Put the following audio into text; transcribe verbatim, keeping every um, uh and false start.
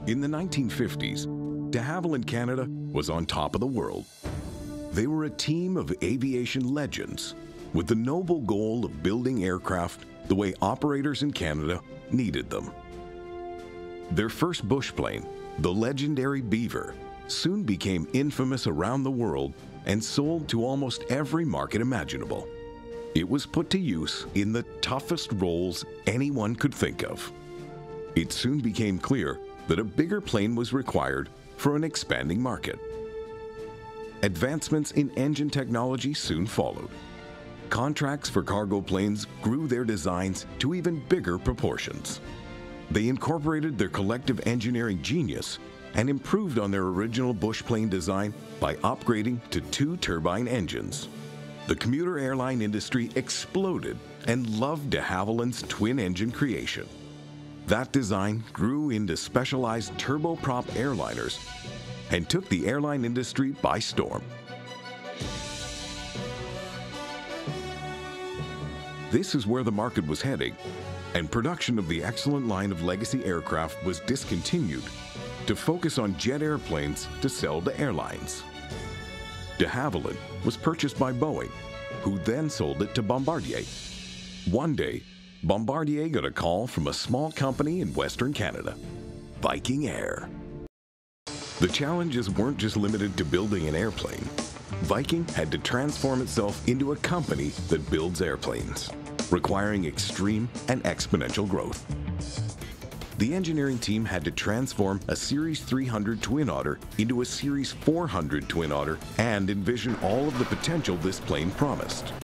In the nineteen fifties, de Havilland Canada was on top of the world. They were a team of aviation legends with the noble goal of building aircraft the way operators in Canada needed them. Their first bush plane, the legendary Beaver, soon became infamous around the world and sold to almost every market imaginable. It was put to use in the toughest roles anyone could think of. It soon became clear that a bigger plane was required for an expanding market. Advancements in engine technology soon followed. Contracts for cargo planes grew their designs to even bigger proportions. They incorporated their collective engineering genius and improved on their original bush plane design by upgrading to two turbine engines. The commuter airline industry exploded and loved de Havilland's twin-engine creation. That design grew into specialized turboprop airliners and took the airline industry by storm. This is where the market was heading, and production of the excellent line of legacy aircraft was discontinued to focus on jet airplanes to sell to airlines. De Havilland was purchased by Boeing, who then sold it to Bombardier. One day, Bombardier got a call from a small company in Western Canada, Viking Air. The challenges weren't just limited to building an airplane. Viking had to transform itself into a company that builds airplanes, requiring extreme and exponential growth. The engineering team had to transform a Series three hundred Twin Otter into a Series four hundred Twin Otter and envision all of the potential this plane promised.